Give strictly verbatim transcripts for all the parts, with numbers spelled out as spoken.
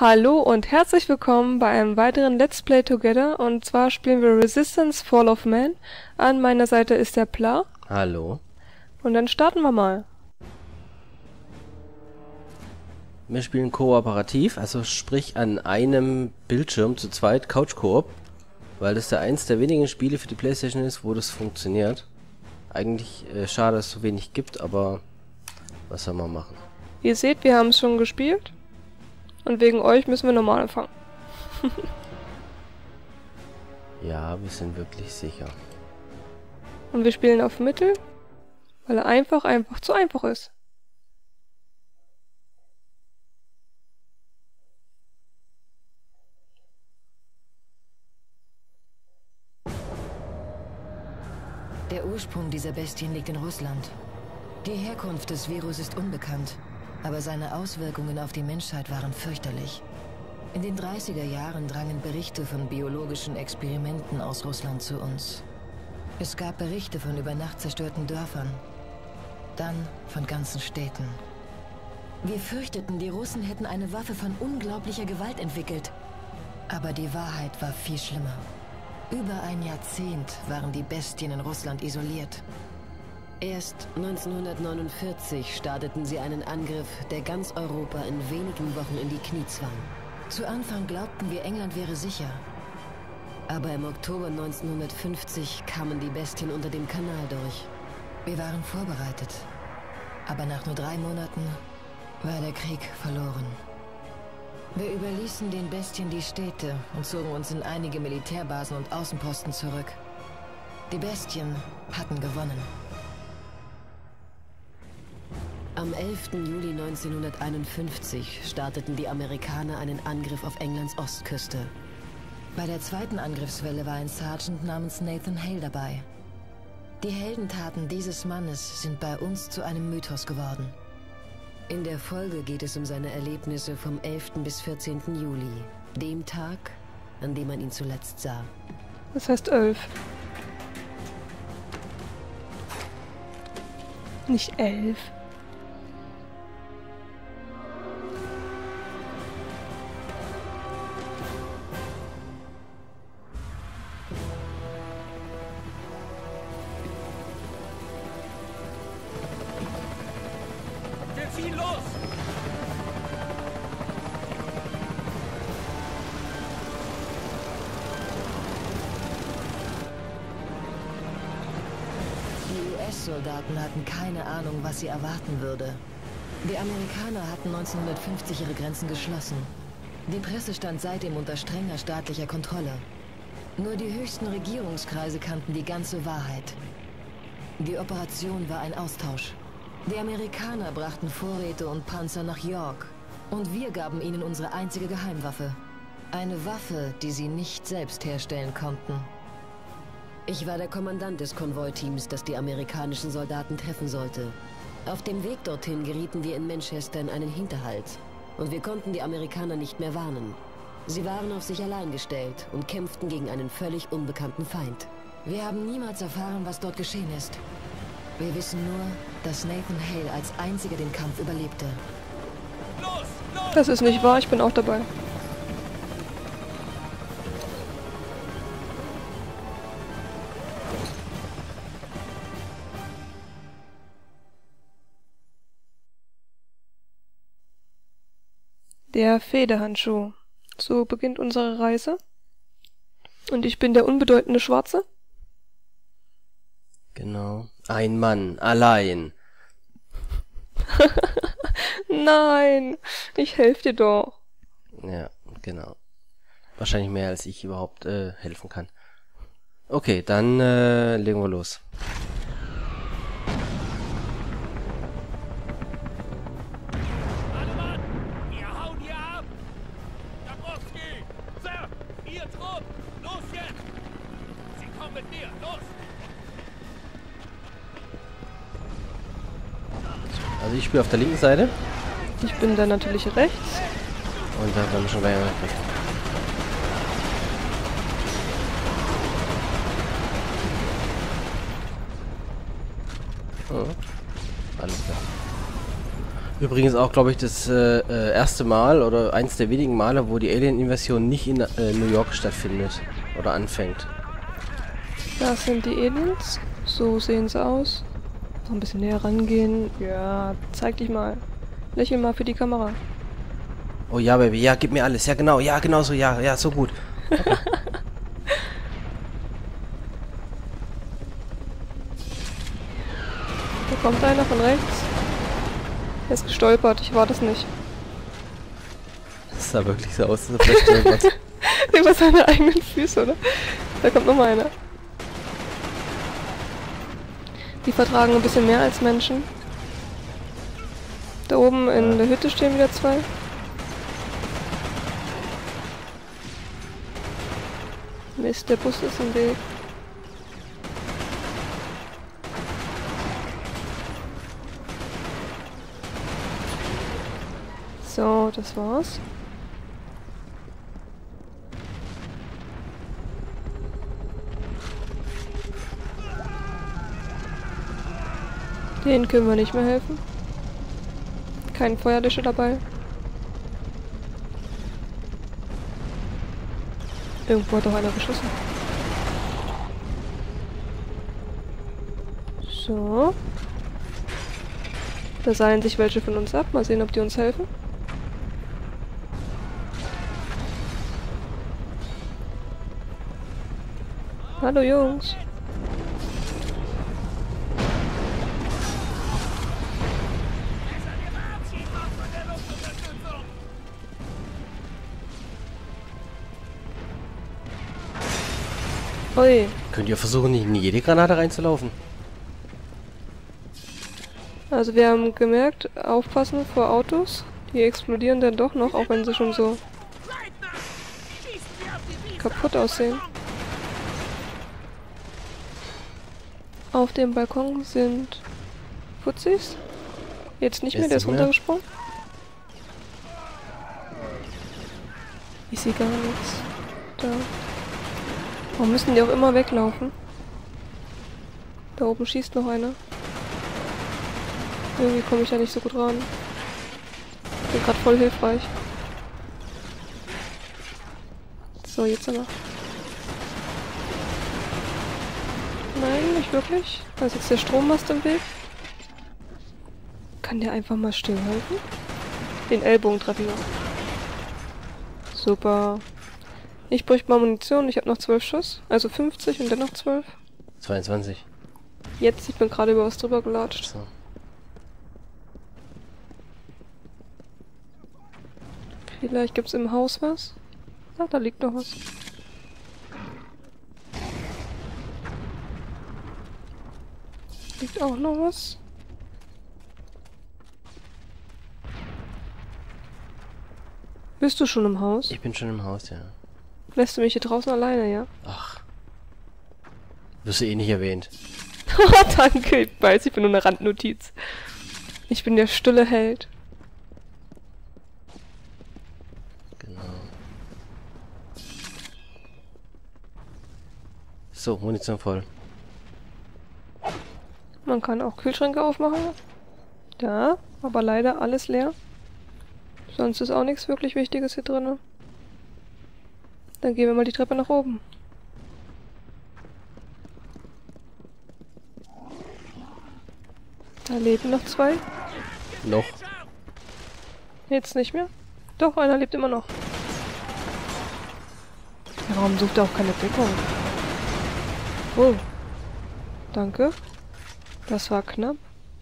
Hallo und herzlich willkommen bei einem weiteren Let's Play Together, und zwar spielen wir Resistance Fall of Man. An meiner Seite ist der Pla. Hallo. Und dann starten wir mal. Wir spielen kooperativ, also sprich an einem Bildschirm zu zweit, Couch Koop, weil das der eins der wenigen Spiele für die PlayStation ist, wo das funktioniert. Eigentlich äh, schade, dass es so wenig gibt, aber was soll man machen? Ihr seht, wir haben es schon gespielt. Und wegen euch müssen wir normal anfangen. Ja, wir sind wirklich sicher. Und wir spielen auf Mittel, weil er einfach, einfach zu einfach ist. Der Ursprung dieser Bestien liegt in Russland. Die Herkunft des Virus ist unbekannt, aber seine Auswirkungen auf die Menschheit waren fürchterlich. In den dreißiger Jahren drangen Berichte von biologischen Experimenten aus Russland zu uns. Es gab Berichte von über Nacht zerstörten Dörfern, dann von ganzen Städten. Wir fürchteten, die Russen hätten eine Waffe von unglaublicher Gewalt entwickelt. Aber die Wahrheit war viel schlimmer. Über ein Jahrzehnt waren die Bestien in Russland isoliert. Erst neunzehnhundertneunundvierzig starteten sie einen Angriff, der ganz Europa in wenigen Wochen in die Knie zwang. Zu Anfang glaubten wir, England wäre sicher. Aber im Oktober neunzehnhundertfünfzig kamen die Bestien unter dem Kanal durch. Wir waren vorbereitet. Aber nach nur drei Monaten war der Krieg verloren. Wir überließen den Bestien die Städte und zogen uns in einige Militärbasen und Außenposten zurück. Die Bestien hatten gewonnen. Am elften Juli neunzehnhunderteinundfünfzig starteten die Amerikaner einen Angriff auf Englands Ostküste. Bei der zweiten Angriffswelle war ein Sergeant namens Nathan Hale dabei. Die Heldentaten dieses Mannes sind bei uns zu einem Mythos geworden. In der Folge geht es um seine Erlebnisse vom elften bis vierzehnten Juli, dem Tag, an dem man ihn zuletzt sah. Das heißt elf. Nicht elf. Wir ziehen los! Die U S-Soldaten hatten keine Ahnung, was sie erwarten würde. Die Amerikaner hatten neunzehnhundertfünfzig ihre Grenzen geschlossen. Die Presse stand seitdem unter strenger staatlicher Kontrolle. Nur die höchsten Regierungskreise kannten die ganze Wahrheit. Die Operation war ein Austausch. Die Amerikaner brachten Vorräte und Panzer nach York. Und wir gaben ihnen unsere einzige Geheimwaffe. Eine Waffe, die sie nicht selbst herstellen konnten. Ich war der Kommandant des Konvoiteams, das die amerikanischen Soldaten treffen sollte. Auf dem Weg dorthin gerieten wir in Manchester in einen Hinterhalt. Und wir konnten die Amerikaner nicht mehr warnen. Sie waren auf sich allein gestellt und kämpften gegen einen völlig unbekannten Feind. Wir haben niemals erfahren, was dort geschehen ist. Wir wissen nur, dass Nathan Hale als einziger den Kampf überlebte. Los! Los! Das ist nicht wahr, ich bin auch dabei. Der Federhandschuh. So beginnt unsere Reise. Und ich bin der unbedeutende Schwarze. Genau. Ein Mann, allein. Nein, ich helfe dir doch. Ja, genau. Wahrscheinlich mehr, als ich überhaupt äh, helfen kann. Okay, dann äh, legen wir los. Alle Mann! Wir hauen hier ab! Dabrowski! Sir! Ihr Trupp! Los jetzt! Sie kommen mit mir! Los! Also ich spiele auf der linken Seite. Ich bin dann natürlich rechts. Und da haben wir schon gleich angekriegt. Oh. Alles klar. Übrigens auch, glaube ich, das äh, äh, erste Mal oder eins der wenigen Male, wo die Alien-Invasion nicht in äh, New York stattfindet oder anfängt. Das sind die Aliens. So sehen sie aus. Noch ein bisschen näher rangehen. Ja, zeig dich mal. Lächel mal für die Kamera. Oh ja, Baby, ja, gib mir alles. Ja, genau, ja, genau so, ja, ja, so gut. Okay. Da kommt einer von rechts. Er ist gestolpert, ich war das nicht. Das sah wirklich so aus, als ob er stolpert. Über seine eigenen Füße, oder? Da kommt noch mal einer. Die vertragen ein bisschen mehr als Menschen. Da oben in Ja. der Hütte stehen wieder zwei. Mist, der Bus ist im Weg. So, das war's. Den können wir nicht mehr helfen. Kein Feuerlöscher dabei. Irgendwo hat doch einer geschossen. So. Da seilen sich welche von uns ab. Mal sehen, ob die uns helfen. Hallo Jungs. Ui. Könnt ihr versuchen, nicht in jede Granate reinzulaufen? Also wir haben gemerkt, aufpassen vor Autos. Die explodieren dann doch noch, auch wenn sie schon so kaputt aussehen. Auf dem Balkon sind Fuzis. Jetzt nicht mehr, Jetzt der ist nicht mehr. runtergesprungen. Ich sehe gar nichts. Da. Warum müssen die auch immer weglaufen? Da oben schießt noch einer. Irgendwie komme ich da nicht so gut ran. Bin gerade voll hilfreich. So, jetzt aber. Nein, nicht wirklich. Da ist jetzt der Strommast im Weg. Kann der einfach mal stillhalten? Den Ellbogen treffen wir. Super. Ich bräuchte mal Munition. Ich habe noch zwölf Schuss. Also fünfzig und dann noch zwölf. zweiundzwanzig. Jetzt, ich bin gerade über was drüber gelatscht. So. Vielleicht gibt's im Haus was. Ah, da liegt noch was. Liegt auch noch was. Bist du schon im Haus? Ich bin schon im Haus, ja. Lässt du mich hier draußen alleine, ja? Ach. Wirst du eh nicht erwähnt. Danke, ich weiß, ich bin nur eine Randnotiz. Ich bin der stille Held. Genau. So, Munition voll. Man kann auch Kühlschränke aufmachen. Ja, aber leider alles leer. Sonst ist auch nichts wirklich Wichtiges hier drin. Dann gehen wir mal die Treppe nach oben. Da leben noch zwei. Noch. Jetzt nicht mehr. Doch, einer lebt immer noch. Ja, warum sucht er auch keine Deckung? Oh. Danke. Das war knapp.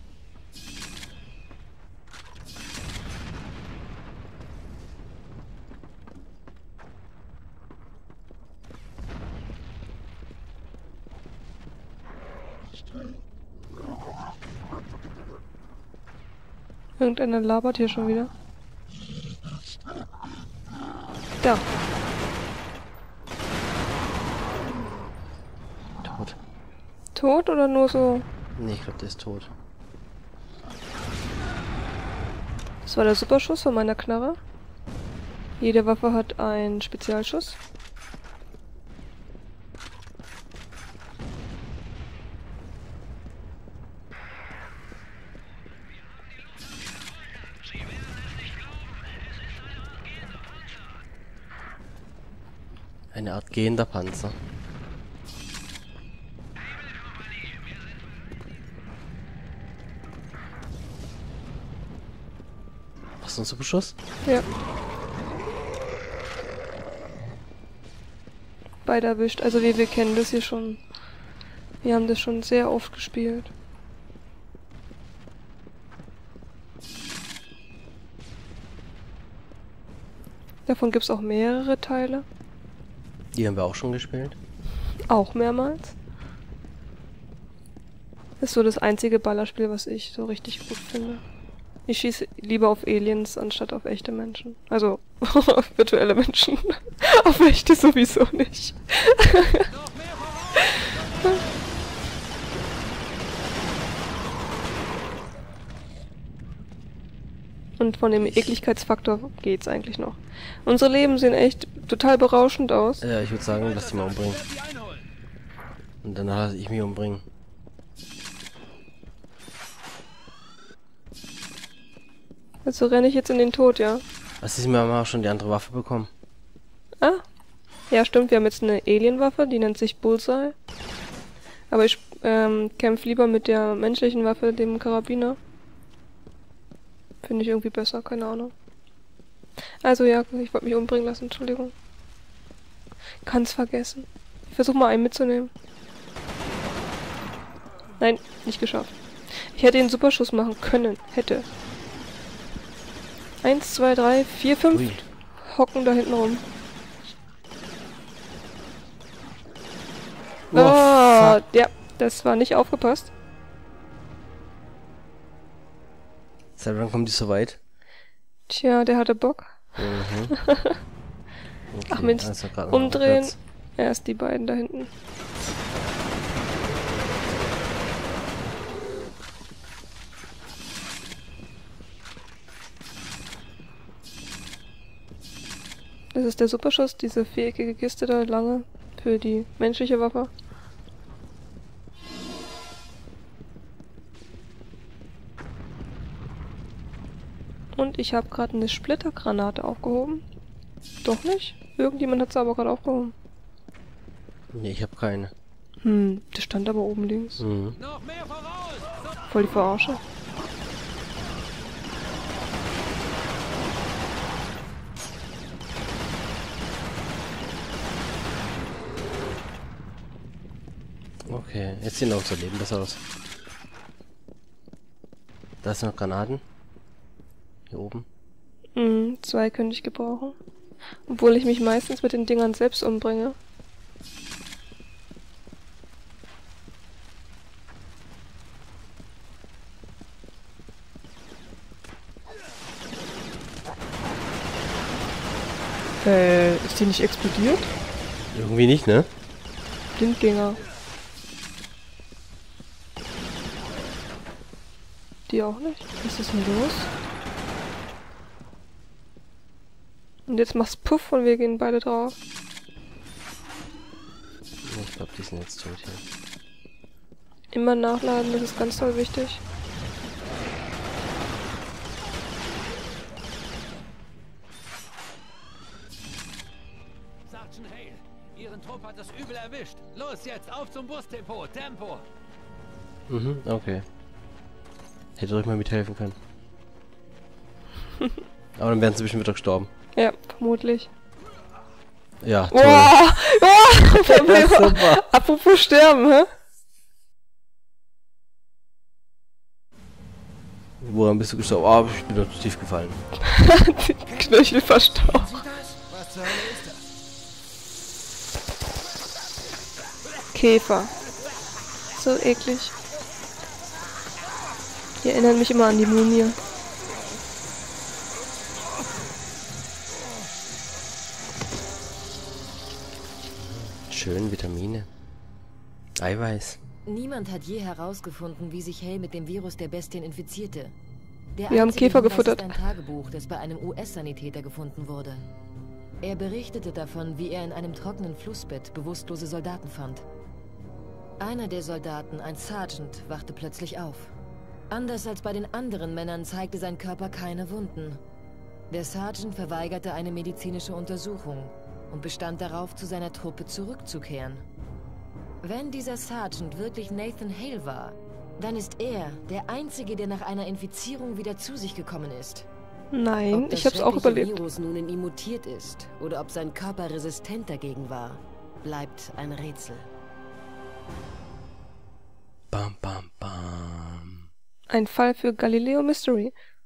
Irgendeiner labert hier schon wieder. Da. Tot. Tot oder nur so? Nee, ich glaube, der ist tot. Das war der Superschuss von meiner Knarre. Jede Waffe hat einen Spezialschuss. Eine Art gehender Panzer. Hast du einen Superschuss? Ja. Beide erwischt. Also wir, wir kennen das hier schon. Wir haben das schon sehr oft gespielt. Davon gibt es auch mehrere Teile. Die haben wir auch schon gespielt. Auch mehrmals. Das ist so das einzige Ballerspiel, was ich so richtig gut finde. Ich schieße lieber auf Aliens anstatt auf echte Menschen. Also auf virtuelle Menschen. Auf echte sowieso nicht. Und von dem Ekligkeitsfaktor geht's eigentlich noch. Unsere Leben sehen echt total berauschend aus. Ja, ich würde sagen, lass die mal umbringen. Die einholen. Und dann lasse ich mich umbringen. Also renne ich jetzt in den Tod, ja? Was ist mir mal schon die andere Waffe bekommen? Ah. Ja, stimmt, wir haben jetzt eine Alien-Waffe, die nennt sich Bullseye. Aber ich ähm, kämpfe lieber mit der menschlichen Waffe, dem Karabiner. Finde ich irgendwie besser, keine Ahnung. Also ja, ich wollte mich umbringen lassen, Entschuldigung. Kann's vergessen. Ich versuche mal einen mitzunehmen. Nein, nicht geschafft. Ich hätte den Superschuss machen können. Hätte. Eins, zwei, drei, vier, fünf Ui. hocken da hinten rum. Oh, Ah, fuck. ja, das war nicht aufgepasst. Seit wann kommen die so weit? Tja, der hatte Bock. Mhm. Okay, Ach Mensch, also grad noch umdrehen. rückwärts. Erst die beiden da hinten. Das ist der Superschuss, diese viereckige Kiste da lange für die menschliche Waffe. Und ich habe gerade eine Splittergranate aufgehoben. Doch nicht? Irgendjemand hat sie aber gerade aufgehoben. Nee, ich habe keine. Hm, das stand aber oben links. Mhm. Noch mehr voraus! So, Voll die Verarsche. Okay, jetzt sehen unser Leben besser aus. Da sind noch Granaten. Hier oben. Hm, zwei könnte ich gebrauchen. Obwohl ich mich meistens mit den Dingern selbst umbringe. Äh, ist die nicht explodiert? Irgendwie nicht, ne? Blindgänger. Die auch nicht? Was ist denn los? Und jetzt macht's Puff und wir gehen beide drauf. Ich glaube, die sind jetzt tot hier. Immer nachladen, das ist ganz toll wichtig. Sergeant Hale, Ihren Trupp hat das Übel erwischt. Los jetzt, auf zum Busdepot, Tempo! Mhm, okay. Hätte euch mal mithelfen können. Aber dann wären sie bestimmt wieder gestorben. Ja, vermutlich. Ja, toll. Wow! Wow! Super. Apropos sterben, hä? Woran bist du gestorben? Oh, ich bin dort tief gefallen. Die Knöchel verstaucht. Was zur Hölle ist das? Käfer. So eklig. Die erinnern mich immer an die Mumie. Schön, Vitamine. Eiweiß. Niemand hat je herausgefunden, wie sich Hale mit dem Virus der Bestien infizierte. Der Wir haben einzige Käfer Hinweis gefuttert. ist ein Tagebuch, das bei einem U S-Sanitäter gefunden wurde. Er berichtete davon, wie er in einem trockenen Flussbett bewusstlose Soldaten fand. Einer der Soldaten, ein Sergeant, wachte plötzlich auf. Anders als bei den anderen Männern zeigte sein Körper keine Wunden. Der Sergeant verweigerte eine medizinische Untersuchung. und bestand darauf, zu seiner Truppe zurückzukehren. Wenn dieser Sergeant wirklich Nathan Hale war, dann ist er der Einzige, der nach einer Infizierung wieder zu sich gekommen ist. Nein, ob das ich hab's auch schreckliche überlebt. Virus nun in ihm mutiert ist oder ob sein Körper resistent dagegen war, bleibt ein Rätsel. Bam, bam, bam. Ein Fall für Galileo Mystery.